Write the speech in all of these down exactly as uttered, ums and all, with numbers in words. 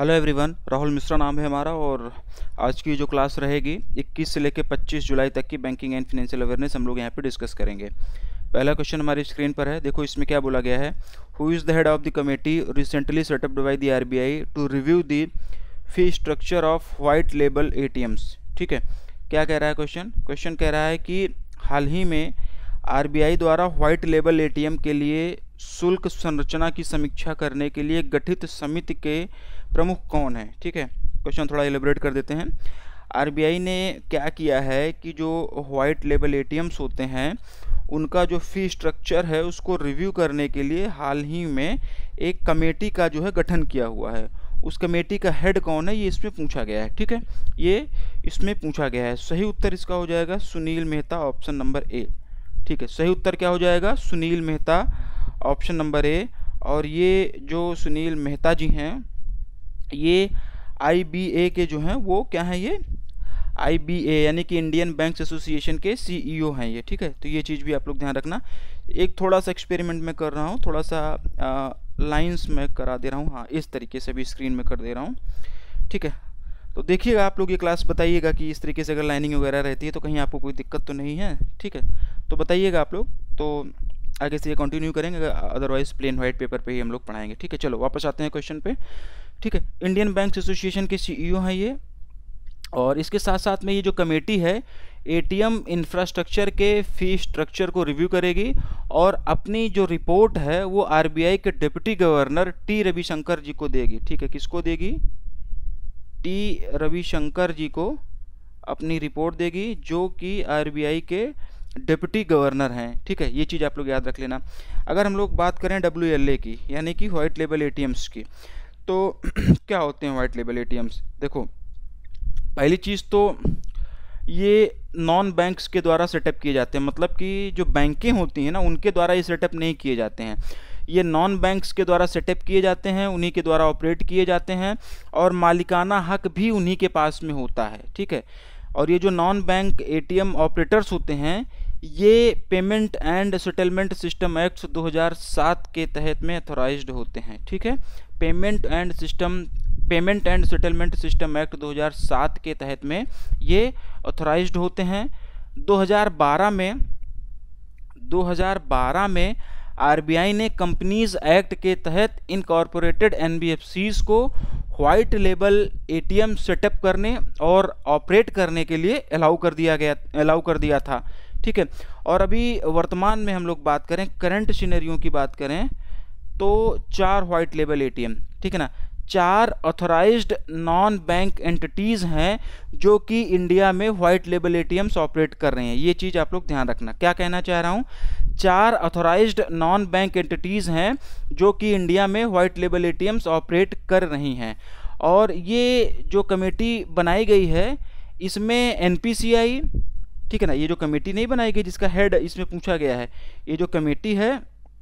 Hello everyone, Rahul Mishra नाम है हमारा। और आज की जो क्लास रहेगी इक्कीस से लेकर पच्चीस जुलाई तक की बैंकिंग एंड फाइनेंशियल अवेयरनेस हम लोग यहाँ पे डिस्कस करेंगे। पहला क्वेश्चन हमारी स्क्रीन पर है, देखो इसमें क्या बोला गया है। Who is the head of the committee recently set up by the RBI to review the fee structure of white label ATMs. ठीक है, क्या कह रहा है क्वेश्चन क्वेश्चन कह रहा है कि हाल ही में आरबीआई द्वारा व्हाइट लेबल एटीएम के लिए शुल्क संरचना की समीक्षा करने के लिए गठित समिति के प्रमुख कौन है। ठीक है, क्वेश्चन थोड़ा एलिब्रेट कर देते हैं। आरबीआई ने क्या किया है कि जो व्हाइट लेबल एटीएम्स होते हैं उनका जो फी स्ट्रक्चर है उसको रिव्यू करने के लिए हाल ही में एक कमेटी का जो है गठन किया हुआ है। उस कमेटी का हेड कौन है ये इसमें पूछा गया है। ठीक है, ये इसमें पूछा गया है। सही उत्तर इसका हो जाएगा Sunil Mehta, option number A. ठीक है, सही उत्तर क्या हो जाएगा, Sunil Mehta, option number A. और ये जो सुनील मेहता जी हैं ये आईबीए के जो हैं वो क्या हैं, ये आईबीए यानी कि इंडियन बैंक्स एसोसिएशन के सीईओ हैं ये। ठीक है, तो ये चीज़ भी आप लोग ध्यान रखना। एक थोड़ा सा एक्सपेरिमेंट में कर रहा हूँ, थोड़ा सा लाइंस में करा दे रहा हूँ। हाँ, इस तरीके से भी स्क्रीन में कर दे रहा हूँ। ठीक है, तो देखिएगा आप लोग ये क्लास, बताइएगा कि इस तरीके से अगर लाइनिंग वगैरह रहती है तो कहीं आपको कोई दिक्कत तो नहीं है। ठीक है, तो बताइएगा आप लोग, तो आगे से ये कंटिन्यू करेंगे, अदरवाइज प्लेन वाइट पेपर पे ही हम लोग पढ़ाएंगे। ठीक है, चलो वापस आते हैं क्वेश्चन पे। ठीक है, इंडियन बैंक्स एसोसिएशन के सीईओ हैं ये। और इसके साथ साथ में ये जो कमेटी है एटीएम इंफ्रास्ट्रक्चर के फी स्ट्रक्चर को रिव्यू करेगी और अपनी जो रिपोर्ट है वो आरबीआई के deputy governor T Ravishankar ji को देगी। ठीक है, किसको देगी, टी रविशंकर जी को अपनी रिपोर्ट देगी, जो कि आरबीआई के डिप्टी गवर्नर हैं। ठीक है, ये चीज़ आप लोग याद रख लेना। अगर हम लोग बात करें डब्ल्यू एल ए की यानी कि वाइट लेबल एटीएम्स की, तो क्या होते हैं वाइट लेबल एटीएम्स। देखो, पहली चीज़ तो ये नॉन बैंक्स के द्वारा सेटअप किए जाते हैं, मतलब कि जो बैंकें होती हैं ना उनके द्वारा ये सेटअप नहीं किए जाते हैं। ये नॉन बैंक्स के द्वारा सेटअप किए जाते हैं, उन्हीं के द्वारा ऑपरेट किए जाते हैं और मालिकाना हक भी उन्हीं के पास में होता है। ठीक है, और ये जो नॉन बैंक एटीएम ऑपरेटर्स होते हैं ये payment and settlement system act दो हज़ार सात के तहत में अथोराइज्ड होते हैं। ठीक है, payment and system payment and settlement system act दो हज़ार सात के तहत में ये ऑथराइज्ड होते हैं। दो हज़ार बारह में दो हज़ार बारह में आरबीआई ने कंपनीज एक्ट के तहत इनकॉर्पोरेटेड एनबीएफसीज को व्हाइट लेबल एटीएम सेटअप करने और ऑपरेट करने के लिए अलाउ कर दिया गया अलाउ कर दिया था। ठीक है, और अभी वर्तमान में हम लोग बात करें, करंट सिनेरियो की बात करें तो चार व्हाइट लेबल एटीएम, ठीक है ना, चार ऑथराइज्ड नॉन बैंक एंटिटीज़ हैं जो कि इंडिया में व्हाइट लेबल एटीएम्स ऑपरेट कर रहे हैं। ये चीज़ आप लोग ध्यान रखना। क्या कहना चाह रहा हूँ, चार ऑथराइज्ड नॉन बैंक एंटिटीज़ हैं जो कि इंडिया में व्हाइट लेबल एटीएम्स ऑपरेट कर रही हैं। और ये जो कमेटी बनाई गई है इसमें एनपीसीआई, ठीक है ना, ये जो कमेटी नहीं बनाई गई जिसका हेड इसमें पूछा गया है, ये जो कमेटी है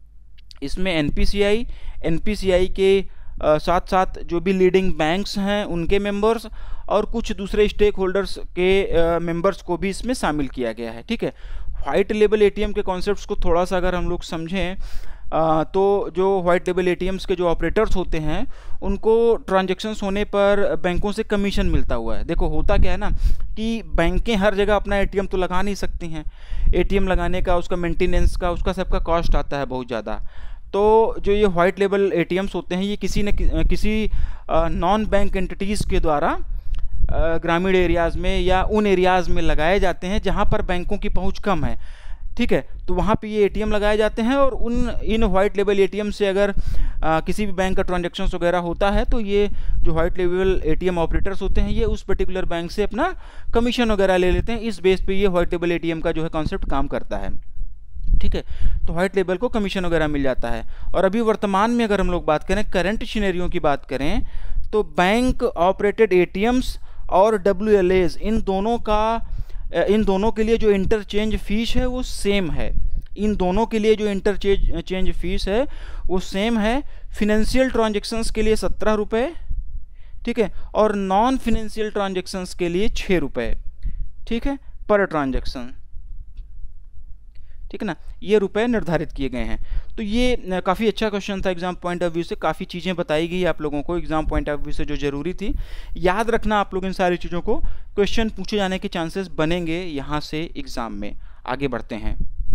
इसमें एनपीसीआई एनपीसीआई के आ, साथ साथ जो भी लीडिंग बैंक्स हैं उनके मेंबर्स और कुछ दूसरे स्टेक होल्डर्स के मेंबर्स को भी इसमें शामिल किया गया है। ठीक है, वाइट लेबल एटीएम के कॉन्सेप्ट्स को थोड़ा सा अगर हम लोग समझें आ, तो जो वाइट लेबल एटीएम्स के जो ऑपरेटर्स होते हैं उनको ट्रांजैक्शंस होने पर बैंकों से कमीशन मिलता हुआ है। देखो, होता क्या है ना कि बैंकें हर जगह अपना एटीएम तो लगा नहीं सकती हैं। एटीएम लगाने का, उसका मेंटेनेंस का, उसका सबका कॉस्ट आता है बहुत ज़्यादा। तो जो ये वाइट लेबल एटीएम्स होते हैं ये किसी न कि, किसी नॉन बैंक एंटिटीज़ के द्वारा ग्रामीण एरियाज़ में या उन एरियाज़ में लगाए जाते हैं जहाँ पर बैंकों की पहुँच कम है। ठीक है, तो वहाँ पे ये एटीएम लगाए जाते हैं और उन इन वाइट लेबल एटीएम से अगर आ, किसी भी बैंक का ट्रांजैक्शंस वगैरह होता है तो ये जो वाइट लेबल एटीएम ऑपरेटर्स होते हैं ये उस पर्टिकुलर बैंक से अपना कमीशन वगैरह ले लेते हैं। इस बेस पे ये वाइट लेबल एटीएम का जो है कॉन्सेप्ट काम करता है। ठीक है, तो वाइट लेबल को कमीशन वगैरह मिल जाता है। और अभी वर्तमान में अगर हम लोग बात करें, करंट सिनेरियो की बात करें, तो बैंक ऑपरेटेड एटीएम्स और डब्ल्यू एल एज इन दोनों का इन दोनों के लिए जो इंटरचेंज फीस है वो सेम है। इन दोनों के लिए जो इंटरचेंज चेंज फीस है वो सेम है। फिनेंशियल ट्रांजेक्शन्स के लिए सत्रह रुपये, ठीक है, और नॉन फिनेंशियल ट्रांजेक्शन्स के लिए छः रुपये, ठीक है, पर ट्रांजेक्शन। ठीक है ना, ये रुपए निर्धारित किए गए हैं। तो ये काफ़ी अच्छा क्वेश्चन था एग्जाम पॉइंट ऑफ व्यू से, काफ़ी चीज़ें बताई गई आप लोगों को एग्जाम पॉइंट ऑफ व्यू से जो जरूरी थी। याद रखना आप लोग इन सारी चीज़ों को, क्वेश्चन पूछे जाने के चांसेस बनेंगे यहाँ से एग्जाम में। आगे बढ़ते हैं।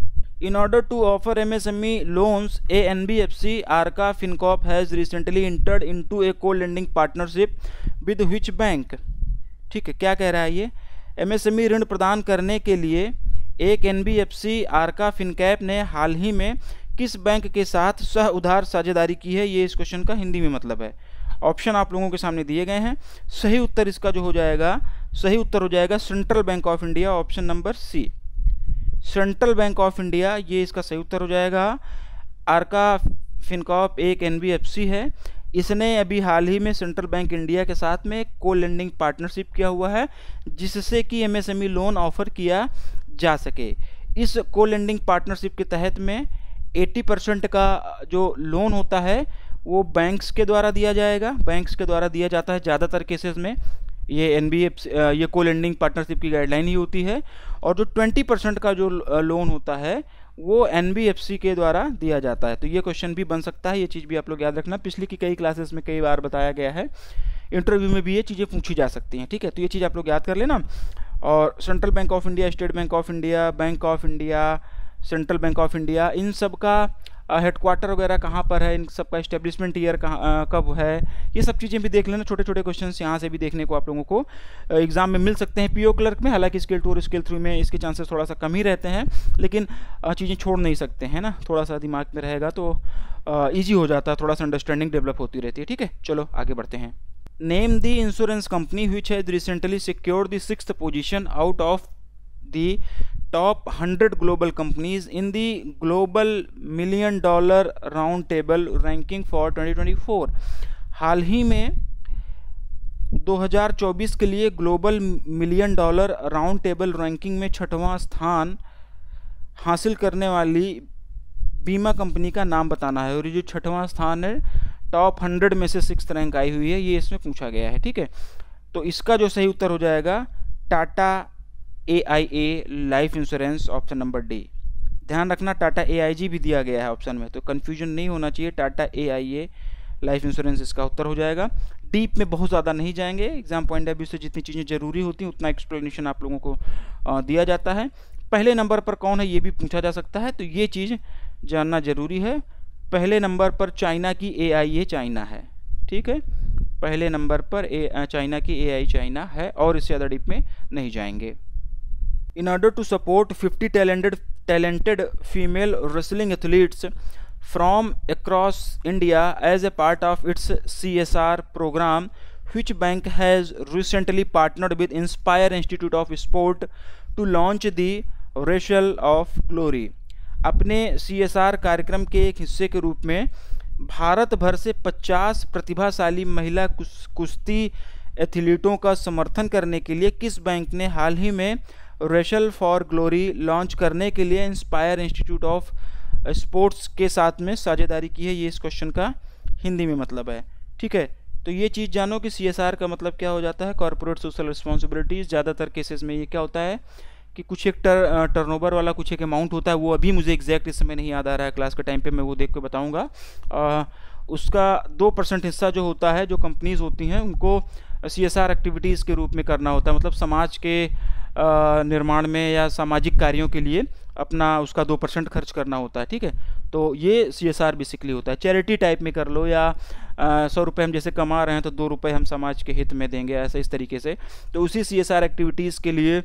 In order to offer M S M E loans, a N B F C Arca FinCorp has recently entered into a co-lending partnership with which bank? ठीक है, क्या कह रहा है ये, M S M E ऋण प्रदान करने के लिए एक N B F C Arca FinCorp ने हाल ही में किस बैंक के साथ सह उधार साझेदारी की है, ये इस क्वेश्चन का हिंदी में मतलब है। ऑप्शन आप लोगों के सामने दिए गए हैं। सही उत्तर इसका जो हो जाएगा, सही उत्तर हो जाएगा central bank of India, option number C, central bank of India, ये इसका सही उत्तर हो जाएगा। आर्का फिनकॉर्प एक एनबीएफसी है, इसने अभी हाल ही में सेंट्रल बैंक इंडिया के साथ में को लेंडिंग पार्टनरशिप किया हुआ है, जिससे कि एमएसएमई लोन ऑफर किया जा सके। इस को लेंडिंग पार्टनरशिप के तहत में अस्सी परसेंट का जो लोन होता है वो बैंक्स के द्वारा दिया जाएगा, बैंक्स के द्वारा दिया जाता है ज़्यादातर केसेस में। ये एनबीएफसी ये को लेंडिंग पार्टनरशिप की गाइडलाइन ही होती है। और जो बीस परसेंट का जो लोन होता है वो एनबीएफसी के द्वारा दिया जाता है। तो ये क्वेश्चन भी बन सकता है, ये चीज़ भी आप लोग याद रखना। पिछली की कई क्लासेस में कई बार बताया गया है, इंटरव्यू में भी ये चीज़ें पूछी जा सकती हैं। ठीक है, तो ये चीज़ आप लोग याद कर लेना। और central bank of India, state bank of India, bank of India, central bank of India, इन सब का हेडक्वार्टर वगैरह कहाँ पर है, इन सब का इस्टेब्लिशमेंट ईयर कहाँ कब है, ये सब चीज़ें भी देख लेना। छोटे छोटे क्वेश्चंस यहाँ से भी देखने को आप लोगों को एग्जाम में मिल सकते हैं पीओ क्लर्क में। हालांकि स्केल टू और स्केल थ्री में इसके चांसेस थोड़ा सा कम ही रहते हैं, लेकिन चीज़ें छोड़ नहीं सकते हैं ना, थोड़ा सा दिमाग में रहेगा तो ईजी हो जाता है, थोड़ा सा अंडरस्टैंडिंग डेवलप होती रहती है। ठीक है, चलो आगे बढ़ते हैं। Name the insurance company which has recently secured the sixth position out of the top one hundred global companies in the global million dollar round table ranking for twenty twenty-four। हाल ही में दो हज़ार चौबीस के लिए global million dollar round table ranking में छठवां स्थान हासिल करने वाली बीमा कंपनी का नाम बताना है। और ये जो छठवां स्थान है टॉप हंड्रेड में से सिक्स रैंक आई हुई है, ये इसमें पूछा गया है। ठीक है, तो इसका जो सही उत्तर हो जाएगा Tata A I A life insurance, option number D. ध्यान रखना टाटा ए आई जी भी दिया गया है ऑप्शन में, तो कन्फ्यूजन नहीं होना चाहिए। Tata A I A life insurance इसका उत्तर हो जाएगा। डीप में बहुत ज़्यादा नहीं जाएंगे, एग्जाम पॉइंट ऑफ व्यू से जितनी चीज़ें जरूरी होती हैं उतना एक्सप्लेनेशन आप लोगों को आ, दिया जाता है। पहले नंबर पर कौन है ये भी पूछा जा सकता है, तो ये चीज़ जानना जरूरी है। पहले नंबर पर चाइना की ए आई ए चाइना है। ठीक है, पहले नंबर पर ए चाइना की ए आई चाइना है, और इससे ज़्यादा डीप में नहीं जाएंगे। In order to support fifty talented talented female wrestling athletes from across India as a part of its C S R program, which bank has recently partnered with Inspire Institute of Sport to launch the Wrestle of Glory? अपने C S R कार्यक्रम के एक हिस्से के रूप में भारत भर से पचास प्रतिभाशाली महिला कुश्ती एथलीटों का समर्थन करने के लिए किस बैंक ने हाल ही में रेशल फॉर ग्लोरी लॉन्च करने के लिए इंस्पायर इंस्टीट्यूट ऑफ स्पोर्ट्स के साथ में साझेदारी की है, ये इस क्वेश्चन का हिंदी में मतलब है। ठीक है, तो ये चीज़ जानो कि सीएसआर का मतलब क्या हो जाता है, कॉर्पोरेट सोशल रिस्पॉन्सिबिलिटीज़। ज़्यादातर केसेस में ये क्या होता है कि कुछ एक टर टर्नओवर वाला कुछ एक अमाउंट होता है, वो अभी मुझे एग्जैक्ट इस समय नहीं याद आ रहा है, क्लास के टाइम पे मैं वो देख के बताऊँगा। उसका दो परसेंट हिस्सा जो होता है, जो कंपनीज़ होती हैं उनको सीएसआर एक्टिविटीज़ के रूप में करना होता है, मतलब समाज के निर्माण में या सामाजिक कार्यों के लिए अपना उसका दो परसेंट खर्च करना होता है। ठीक है, तो ये सीएसआर बेसिकली होता है। चैरिटी टाइप में कर लो, या सौ रुपये हम जैसे कमा रहे हैं तो दो रुपये हम समाज के हित में देंगे, ऐसा इस तरीके से। तो उसी सीएसआर एक्टिविटीज़ के लिए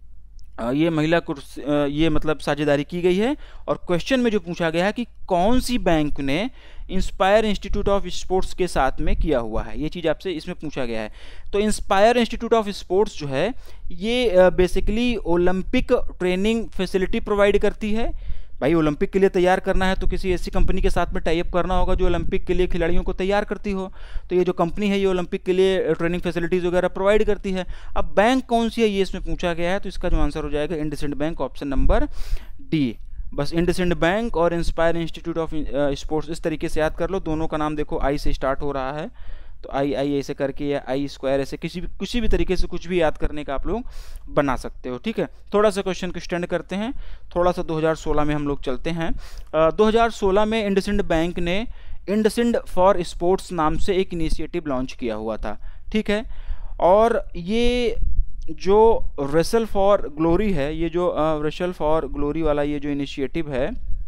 ये महिला कुर्स ये मतलब साझेदारी की गई है। और क्वेश्चन में जो पूछा गया है कि कौन सी बैंक ने इंस्पायर इंस्टीट्यूट ऑफ स्पोर्ट्स के साथ में किया हुआ है, ये चीज़ आपसे इसमें पूछा गया है। तो इंस्पायर इंस्टीट्यूट ऑफ स्पोर्ट्स जो है ये basically Olympic training facility provide करती है। भाई ओलंपिक के लिए तैयार करना है तो किसी ऐसी कंपनी के साथ में टाई अप करना होगा जो ओलंपिक के लिए खिलाड़ियों को तैयार करती हो। तो ये जो कंपनी है ये ओलंपिक के लिए ट्रेनिंग फैसिलिटीज़ वगैरह प्रोवाइड करती है। अब बैंक कौन सी है ये इसमें पूछा गया है, तो इसका जो आंसर हो जाएगा IndusInd bank, option number D. बस इंडसइंड बैंक और इंस्पायर इंस्टीट्यूट ऑफ स्पोर्ट्स इस तरीके से याद कर लो। दोनों का नाम देखो आई से स्टार्ट हो रहा है, तो आई आई ऐसे करके या आई स्क्वायर ऐसे किसी भी किसी भी तरीके से कुछ भी याद करने का आप लोग बना सकते हो, ठीक है। थोड़ा सा क्वेश्चन को एक्सटेंड करते हैं, थोड़ा सा दो हज़ार सोलह में हम लोग चलते हैं। आ, दो हज़ार सोलह में इंडसइंड बैंक ने इंडसइंड फॉर स्पोर्ट्स नाम से एक इनिशिएटिव लॉन्च किया हुआ था, ठीक है। और ये जो रेसल फॉर ग्लोरी है, ये जो रेसल फॉर ग्लोरी वाला ये जो इनिशिएटिव है,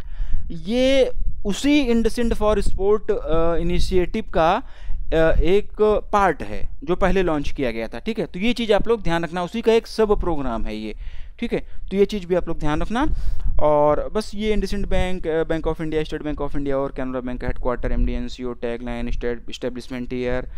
ये उसी इंडसइंड फॉर स्पोर्ट इनिशिएटिव का uh, एक पार्ट है जो पहले लॉन्च किया गया था, ठीक है। तो ये चीज़ आप लोग ध्यान रखना, उसी का एक सब प्रोग्राम है ये, ठीक है। तो ये चीज़ भी आप लोग ध्यान रखना। और बस ये IndusInd bank, bank of India, state bank of India और कैनरा बैंक का headquarter, M D N C O, tag line, state establishment year,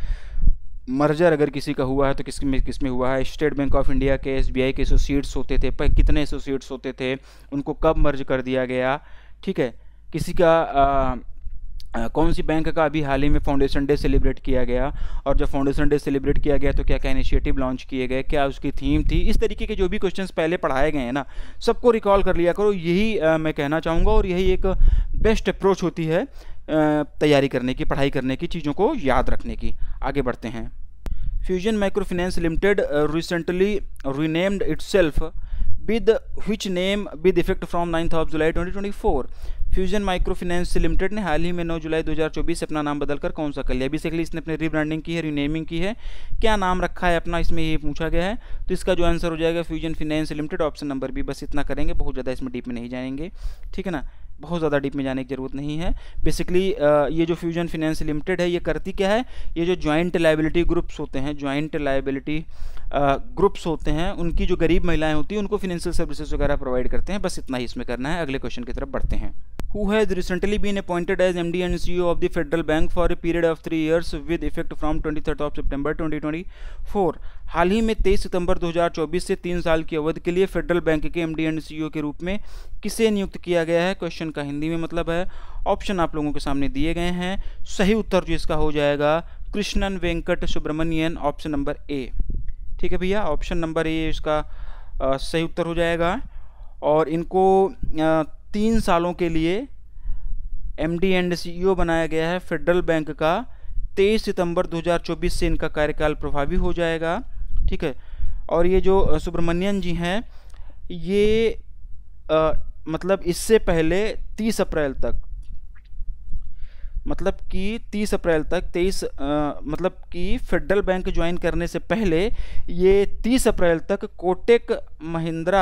merger अगर किसी का हुआ है तो किस में किस में हुआ है, स्टेट बैंक ऑफ इंडिया के एस बी आई के एसोसिएट्स होते थे, पर कितने एसोसिएट्स होते थे, उनको कब मर्ज कर दिया गया, ठीक है। किसी का आ, आ, कौन सी बैंक का अभी हाल ही में फाउंडेशन डे सेलिब्रेट किया गया, और जब फाउंडेशन डे सेलिब्रेट किया गया तो क्या क्या इनिशिएटिव लॉन्च किए गए, क्या उसकी थीम थी। इस तरीके के जो भी क्वेश्चंस पहले पढ़ाए गए हैं ना, सबको रिकॉल कर लिया करो, यही आ, मैं कहना चाहूँगा। और यही एक बेस्ट अप्रोच होती है तैयारी करने की, पढ़ाई करने की, चीज़ों को याद रखने की। आगे बढ़ते हैं। Fusion microfinance limited recently renamed itself with which name with effect from ninth of July twenty twenty four. Fusion microfinance limited ने हाल ही में नौ जुलाई दो हज़ार चौबीस से अपना नाम बदलकर कौन सा कर लिया। बेसिकली इसने अपने रीब्रांडिंग की है, रीनेमिंग की है। क्या नाम रखा है अपना, इसमें ये पूछा गया है। तो इसका जो आंसर हो जाएगा fusion finance limited, option number B. बस इतना करेंगे, बहुत ज़्यादा इसमें डीप में नहीं जाएंगे, ठीक है ना, बहुत ज़्यादा डीप में जाने की ज़रूरत नहीं है। बेसिकली ये जो फ्यूजन फाइनेंस लिमिटेड है, ये करती क्या है, ये जो जॉइंट लायबिलिटी ग्रुप्स होते हैं, जॉइंट लायबिलिटी ग्रुप्स होते हैं, उनकी जो गरीब महिलाएं होती हैं उनको फाइनेंशियल सर्विसेज वगैरह प्रोवाइड करते हैं। बस इतना ही इसमें करना है। अगले क्वेश्चन की तरफ बढ़ते हैं। Who has recently been appointed as M D and C E O of the Federal Bank for a period of three years with effect from twenty-third of September twenty twenty-four। हाल ही में तेईस सितंबर दो हज़ार चौबीस से तीन साल की अवधि के लिए फेडरल बैंक के M D and C E O के रूप में किसे नियुक्त किया गया है। क्वेश्चन का हिंदी में मतलब है, ऑप्शन आप लोगों के सामने दिए गए हैं। सही उत्तर जो इसका हो जाएगा Krishnan Venkat Subramanian, option number A, ठीक है भैया, ऑप्शन नंबर ए इसका आ, सही उत्तर हो जाएगा। और इनको आ, तीन सालों के लिए एमडी एंड सीईओ बनाया गया है फेडरल बैंक का। तेईस सितंबर दो हज़ार चौबीस से इनका कार्यकाल प्रभावी हो जाएगा, ठीक है। और ये जो सुब्रमण्यन जी हैं, ये आ, मतलब इससे पहले तीस अप्रैल तक, मतलब कि तीस अप्रैल तक तेईस मतलब कि फेडरल बैंक ज्वाइन करने से पहले ये तीस अप्रैल तक कोटक महिंद्रा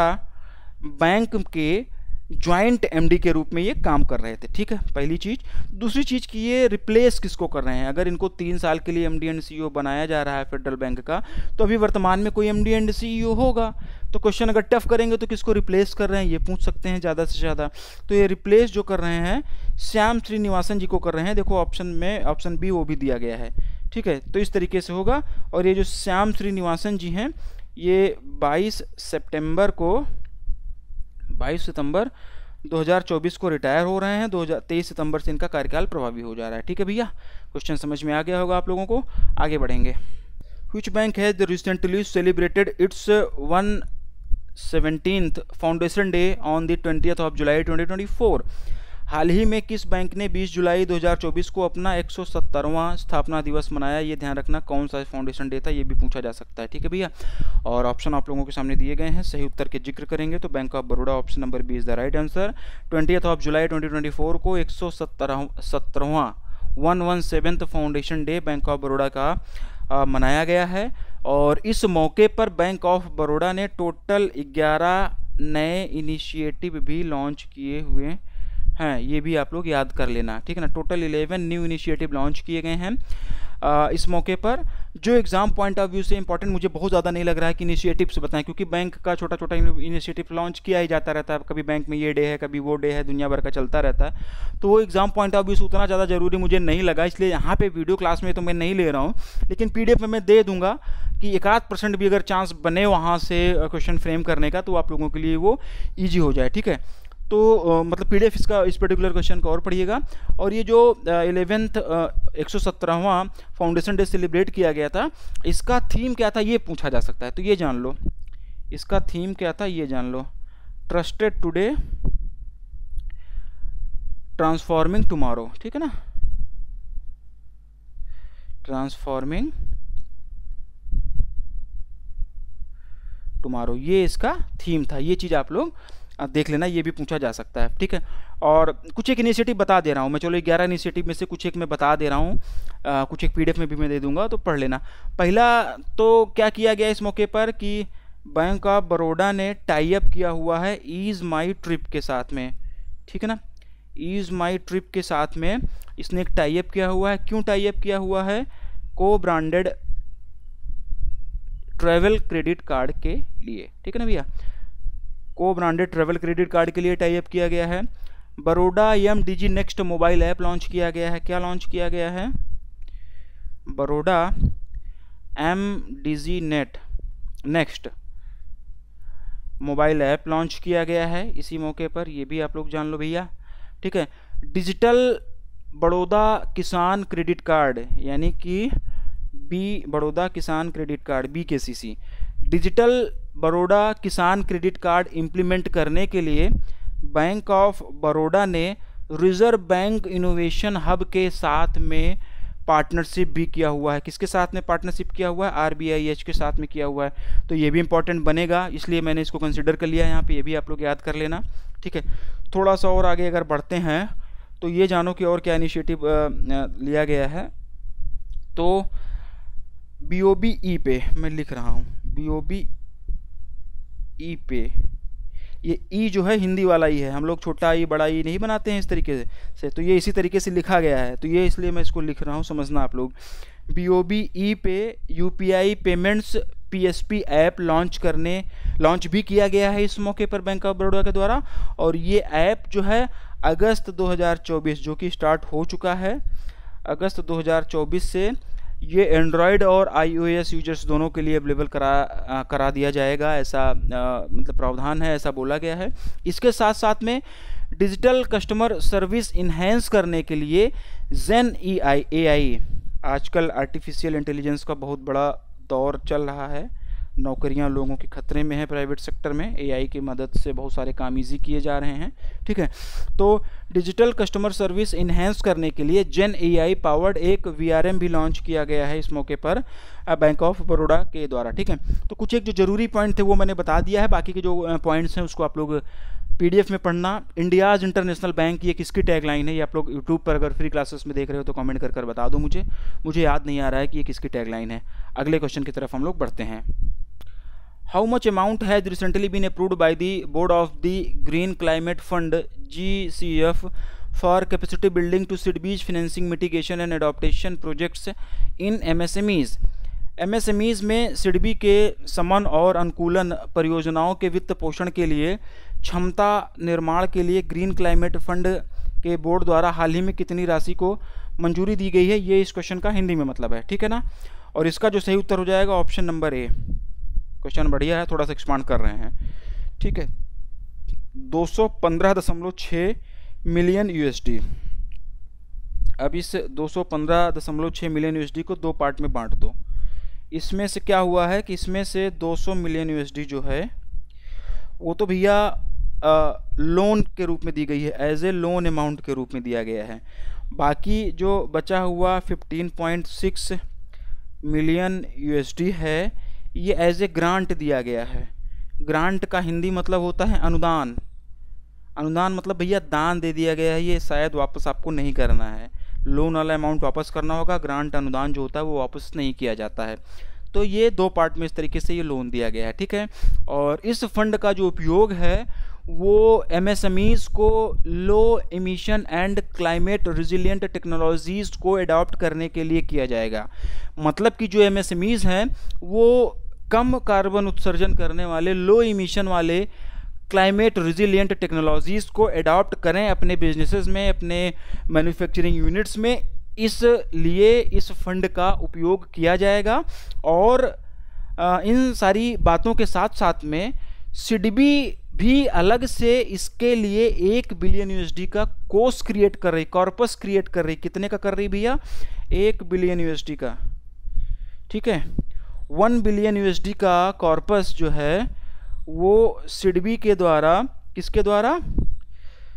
बैंक के ज्वाइंट एमडी के रूप में ये काम कर रहे थे, ठीक है, पहली चीज़। दूसरी चीज़ कि ये रिप्लेस किसको कर रहे हैं। अगर इनको तीन साल के लिए एमडी एंड सीईओ बनाया जा रहा है फेडरल बैंक का, तो अभी वर्तमान में कोई एमडी एंड सीईओ होगा। तो क्वेश्चन अगर टफ करेंगे तो किसको रिप्लेस कर रहे हैं ये पूछ सकते हैं ज़्यादा से ज़्यादा। तो ये रिप्लेस जो कर रहे हैं श्याम श्रीनिवासन जी को कर रहे हैं। देखो ऑप्शन में ऑप्शन बी वो भी दिया गया है, ठीक है। तो इस तरीके से होगा। और ये जो श्याम श्रीनिवासन जी हैं, ये बाईस सितंबर को बाईस सितंबर दो हज़ार चौबीस को रिटायर हो रहे हैं। दो हज़ार तेईस सितंबर से इनका कार्यकाल प्रभावी हो जा रहा है, ठीक है भैया। क्वेश्चन समझ में आ गया होगा आप लोगों को। आगे बढ़ेंगे। Which bank has recently celebrated its one seventeenth foundation day on the twentieth of July twenty twenty four. हाल ही में किस बैंक ने बीस जुलाई दो हज़ार चौबीस को अपना एक सौ सत्तरवां स्थापना दिवस मनाया। ये ध्यान रखना कौन सा फाउंडेशन डे था, ये भी पूछा जा सकता है, ठीक है भैया। और ऑप्शन आप लोगों के सामने दिए गए हैं। सही उत्तर के जिक्र करेंगे तो bank of Baroda, option number B is the right answer. Twentieth of July twenty twenty four को एक सौ सत्तरह सत्तरवां one one seventh foundation day bank of Baroda का आ, मनाया गया है। और इस मौके पर बैंक ऑफ बड़ौदा ने टोटल ग्यारह नए इनिशिएटिव भी लॉन्च किए हुए हैं। ये भी आप लोग याद कर लेना, ठीक है ना। Total eleven new initiative launch किए गए हैं आ, इस मौके पर। जो एग्जाम पॉइंट ऑफ व्यू से इंपॉर्टेंट मुझे बहुत ज़्यादा नहीं लग रहा है कि इनिशिएटिव से बताएं, क्योंकि बैंक का छोटा छोटा इनिशिएटिव लॉन्च किया ही जाता रहता है। कभी बैंक में ये डे है, कभी वो डे है, दुनिया भर का चलता रहता है। तो वो एग्जाम पॉइंट ऑफ व्यू से उतना ज़्यादा जरूरी मुझे नहीं लगा, इसलिए यहाँ पे वीडियो क्लास में तो मैं नहीं ले रहा हूँ, लेकिन पीडीएफ में मैं दे दूंगा कि एक आध परसेंट भी अगर चांस बने वहाँ से क्वेश्चन फ्रेम करने का, तो आप लोगों के लिए वो ईजी हो जाए, ठीक है। तो uh, मतलब पीडीएफ इसका इस पर्टिकुलर क्वेश्चन का और पढ़िएगा। और ये जो इलेवेंथ एक सौ सत्तरवां फाउंडेशन डे सेलिब्रेट किया गया था, इसका थीम क्या था ये पूछा जा सकता है। तो ये जान लो इसका थीम क्या था, ये जान लो। ट्रस्टेड टुडे ट्रांसफॉर्मिंग टुमारो, ठीक है ना। ट्रांसफॉर्मिंग टुमारो, ये इसका थीम था। ये चीज़ आप लोग देख लेना, ये भी पूछा जा सकता है, ठीक है। और कुछ एक इनिशिएटिव बता दे रहा हूँ मैं, चलो ग्यारह इनिशिएटिव में से कुछ एक मैं बता दे रहा हूँ, कुछ एक पीडीएफ में भी मैं दे दूंगा, तो पढ़ लेना। पहला तो क्या किया गया इस मौके पर कि बैंक ऑफ बड़ौदा ने टाई अप किया हुआ है ईज माई ट्रिप के साथ में, ठीक है ना। ईज माई ट्रिप के साथ में इसने एक टाई अप किया हुआ है। क्यों टाई अप किया हुआ है? को ब्रांडेड ट्रैवल क्रेडिट कार्ड के लिए, ठीक है ना भैया। को ब्रांडेड ट्रैवल क्रेडिट कार्ड के लिए टाई अप किया गया है। Baroda M digi next mobile app launch किया गया है। क्या लॉन्च किया गया है? Baroda M digi net next mobile app launch किया गया है इसी मौके पर, ये भी आप लोग जान लो भैया, ठीक है। डिजिटल बड़ौदा किसान क्रेडिट कार्ड यानी कि बी बड़ौदा किसान क्रेडिट कार्ड बी के सी सी, डिजिटल बड़ौदा किसान क्रेडिट कार्ड इम्प्लीमेंट करने के लिए बैंक ऑफ बड़ौदा ने रिजर्व बैंक इनोवेशन हब के साथ में पार्टनरशिप भी किया हुआ है। किसके साथ में पार्टनरशिप किया हुआ है? आर बी आई एच के साथ में किया हुआ है। तो ये भी इंपॉर्टेंट बनेगा, इसलिए मैंने इसको कंसिडर कर लिया है यहाँ पे, ये भी आप लोग याद कर लेना, ठीक है। थोड़ा सा और आगे अगर बढ़ते हैं तो ये जानो कि और क्या इनिशिएटिव लिया गया है। तो बी ओ बी ई पे मैं लिख रहा हूँ, बी ओ बी ई पे, ये ई जो है हिंदी वाला ई है, हम लोग छोटा ई बड़ा ई नहीं बनाते हैं इस तरीके से, तो ये इसी तरीके से लिखा गया है, तो ये इसलिए मैं इसको लिख रहा हूँ, समझना आप लोग। B O B E pay U P I payments P S P app launch करने लॉन्च भी किया गया है इस मौके पर बैंक ऑफ बड़ौदा के द्वारा। और ये ऐप जो है अगस्त दो हज़ार चौबीस जो कि स्टार्ट हो चुका है, अगस्त दो हज़ार चौबीस से ये एंड्रॉयड और आईओएस यूजर्स दोनों के लिए अवेलेबल करा आ, करा दिया जाएगा, ऐसा आ, मतलब प्रावधान है, ऐसा बोला गया है। इसके साथ साथ में डिजिटल कस्टमर सर्विस इन्हेंस करने के लिए जेन ई आई ए आई, आजकल आर्टिफिशियल इंटेलिजेंस का बहुत बड़ा दौर चल रहा है, नौकरियां लोगों के खतरे में है प्राइवेट सेक्टर में, एआई की मदद से बहुत सारे काम इजी किए जा रहे हैं, ठीक है। तो डिजिटल कस्टमर सर्विस इन्हेंस करने के लिए जेन एआई पावर्ड एक वीआरएम भी लॉन्च किया गया है इस मौके पर बैंक ऑफ बड़ौदा के द्वारा, ठीक है। तो कुछ एक जो जरूरी पॉइंट थे वो मैंने बता दिया है, बाकी के जो पॉइंट्स हैं उसको आप लोग पीडीएफ में पढ़ना। इंडियाज इंटरनेशनल बैंक ये किसकी टैगलाइन है? ये आप लोग यूट्यूब पर अगर फ्री क्लासेस में देख रहे हो तो कमेंट कर कर बता दो मुझे, मुझे याद नहीं आ रहा है कि ये किसकी टैगलाइन है। अगले क्वेश्चन की तरफ हम लोग बढ़ते हैं। How much amount has recently been approved by the board of the Green Climate Fund G C F for capacity building to SIDBI's financing mitigation and adaptation projects in M S M Es? M S M Es में सिडबी के समन और अनुकूलन परियोजनाओं के वित्त पोषण के लिए क्षमता निर्माण के लिए ग्रीन क्लाइमेट फंड के बोर्ड द्वारा हाल ही में कितनी राशि को मंजूरी दी गई है, ये इस क्वेश्चन का हिंदी में मतलब है, ठीक है ना। और इसका जो सही उत्तर हो जाएगा ऑप्शन नंबर ए। क्वेश्चन बढ़िया है, थोड़ा सा एक्सपांड कर रहे हैं, ठीक है। दो सौ पंद्रह दशमलव छः मिलियन यूएसडी। अब इस दो सौ पंद्रह दशमलव छः मिलियन यूएसडी को दो पार्ट में बांट दो। इसमें से क्या हुआ है कि इसमें से दो सौ मिलियन यूएसडी जो है वो तो भैया लोन के रूप में दी गई है, एज ए लोन अमाउंट के रूप में दिया गया है। बाकी जो बचा हुआ पंद्रह पॉइंट छह मिलियन यूएसडी है ये एज ए ग्रांट दिया गया है। ग्रांट का हिंदी मतलब होता है अनुदान। अनुदान मतलब भैया दान दे दिया गया है, ये शायद वापस आपको नहीं करना है, लोन वाला अमाउंट वापस करना होगा, ग्रांट अनुदान जो होता है वो वापस नहीं किया जाता है। तो ये दो पार्ट में इस तरीके से ये लोन दिया गया है, ठीक है। और इस फंड का जो उपयोग है वो एमएसएमईज को low emission and climate resilient technologies को अडॉप्ट करने के लिए किया जाएगा। मतलब कि जो एमएसएमईज हैं वो कम कार्बन उत्सर्जन करने वाले लो एमिशन वाले क्लाइमेट रिजिलियंट टेक्नोलॉजीज़ को अडॉप्ट करें अपने बिजनेसेस में, अपने मैन्युफैक्चरिंग यूनिट्स में। इसलिए इस फंड का उपयोग किया जाएगा। और आ, इन सारी बातों के साथ साथ में सिडबी भी अलग से इसके लिए एक बिलियन यूएसडी का कोर्स क्रिएट कर रही, कॉर्पस क्रिएट कर रही। कितने का कर रही भैया? एक बिलियन यूएसडी का, ठीक है। वन बिलियन यूएसडी का कॉर्पस जो है वो सिडबी के द्वारा, किसके द्वारा?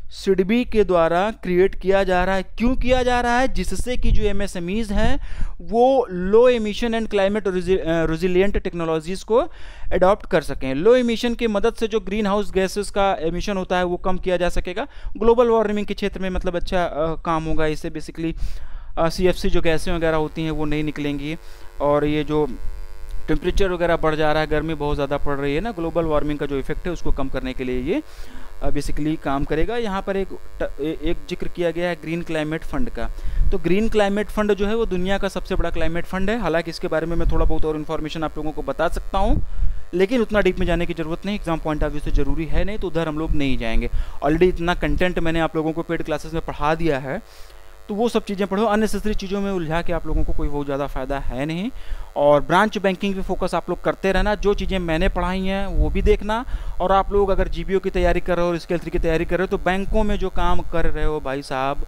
सिडबी के द्वारा क्रिएट किया जा रहा है। क्यों किया जा रहा है? जिससे कि जो एमएसएमईज हैं वो low emission and climate resilient technologies को अडॉप्ट कर सकें। लो एमिशन की मदद से जो ग्रीन हाउस गैसेस का एमिशन होता है वो कम किया जा सकेगा। ग्लोबल वार्मिंग के क्षेत्र में मतलब अच्छा आ, काम होगा। इससे बेसिकली सी एफ सी जो गैसें वगैरह होती हैं वो नहीं निकलेंगी, और ये जो टेम्परेचर वगैरह बढ़ जा रहा है, गर्मी बहुत ज़्यादा पड़ रही है ना, ग्लोबल वार्मिंग का जो इफेक्ट है उसको कम करने के लिए ये बेसिकली काम करेगा। यहाँ पर एक एक जिक्र किया गया है ग्रीन क्लाइमेट फंड का। तो ग्रीन क्लाइमेट फंड जो है वो दुनिया का सबसे बड़ा क्लाइमेट फंड है। हालांकि इसके बारे में मैं थोड़ा बहुत और इन्फॉर्मेशन आप लोगों को बता सकता हूँ, लेकिन उतना डीप में जाने की ज़रूरत नहीं, एग्जाम पॉइंट ऑफ व्यू से ज़रूरी है नहीं, तो उधर हम लोग नहीं जाएंगे। ऑलरेडी इतना कंटेंट मैंने आप लोगों को पेड क्लासेस में पढ़ा दिया है, तो वो सब चीज़ें पढ़ो। अननेसेसरी चीज़ों में उलझा के आप लोगों को कोई बहुत ज़्यादा फ़ायदा है नहीं। और ब्रांच बैंकिंग पे फोकस आप लोग करते रहना। जो चीज़ें मैंने पढ़ाई हैं वो भी देखना। और आप लोग अगर जीबीओ की तैयारी कर रहे हो और स्केल थ्री की तैयारी कर रहे हो तो बैंकों में जो काम कर रहे हो भाई साहब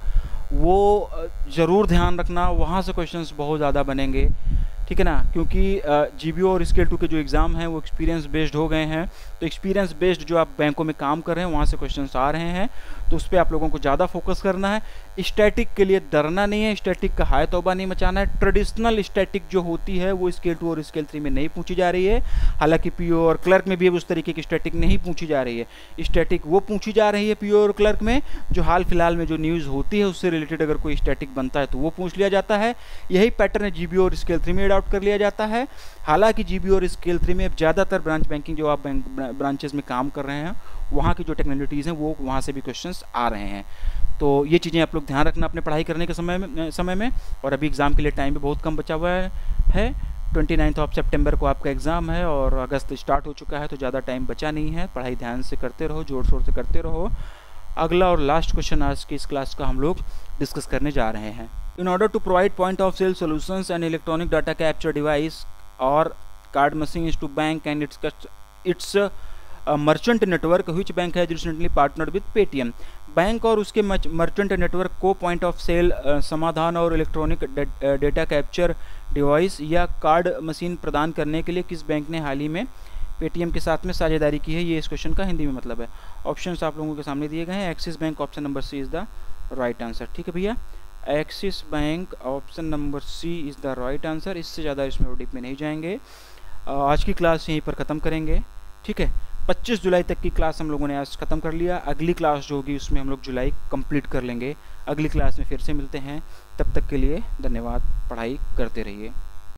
वो ज़रूर ध्यान रखना, वहाँ से क्वेश्चंस बहुत ज़्यादा बनेंगे, ठीक है ना। क्योंकि जीबीओ और स्केल टू के जो एग्ज़ाम हैं वो एक्सपीरियंस बेस्ड हो गए हैं, तो एक्सपीरियंस बेस्ड जो आप बैंकों में काम कर रहे हैं वहाँ से क्वेश्चंस आ रहे हैं, तो उस पर आप लोगों को ज़्यादा फोकस करना है। स्टैटिक के लिए डरना नहीं है, स्टैटिक का हाय तौबा नहीं मचाना है। ट्रेडिशनल स्टैटिक जो होती है वो स्केल टू और स्केल थ्री में नहीं पूछी जा रही है। हालांकि पीओ और क्लर्क में भी उस तरीके की स्टैटिक नहीं पूछी जा रही है। स्टैटिक वो पूछी जा रही है पीओ और क्लर्क में जो हाल फिलहाल में जो न्यूज़ होती है उससे रिलेटेड अगर कोई स्टैटिक बनता है तो वो पूछ लिया जाता है। यही पैटर्न जीबीओ और स्केल थ्री में अडॉप्ट कर लिया जाता है। हालांकि जीबीओ और स्केल थ्री में ज़्यादातर ब्रांच बैंकिंग जो आप बैंक ब्रांचेस में काम कर रहे हैं वहाँ की जो टेक्नोलॉजीज़ हैं वो वहाँ से भी क्वेश्चंस आ रहे हैं। तो ये चीज़ें आप लोग ध्यान रखना अपने पढ़ाई करने के समय में समय में और अभी एग्ज़ाम के लिए टाइम भी बहुत कम बचा हुआ है। ट्वेंटी नाइन्थ ऑफ सितंबर को आपका एग्ज़ाम है और अगस्त स्टार्ट हो चुका है, तो ज़्यादा टाइम बचा नहीं है। पढ़ाई ध्यान से करते रहो, जोर शोर से करते रहो। अगला और लास्ट क्वेश्चन आज की इस क्लास का हम लोग डिस्कस करने जा रहे हैं। In order to provide point of sale solutions and electronic data capture device और card machine to bank and its its merchant network, which bank has recently partnered with Paytm. Bank और उसके merchant network को point of sale समाधान और electronic data capture device या card machine प्रदान करने के लिए किस बैंक ने हाल ही में पेटीएम के साथ में साझेदारी की है? ये इस क्वेश्चन का हिंदी में मतलब है। ऑप्शंस आप लोगों के सामने दिए गए हैं। Axis bank option number C is the right answer. ठीक है भैया, axis bank option number C is the right answer. इससे ज़्यादा इसमें डीप में नहीं जाएंगे। आज की क्लास यहीं पर ख़त्म करेंगे। ठीक है, पच्चीस जुलाई तक की क्लास हम लोगों ने आज ख़त्म कर लिया। अगली क्लास जो होगी उसमें हम लोग जुलाई कंप्लीट कर लेंगे। अगली क्लास में फिर से मिलते हैं, तब तक के लिए धन्यवाद। पढ़ाई करते रहिए।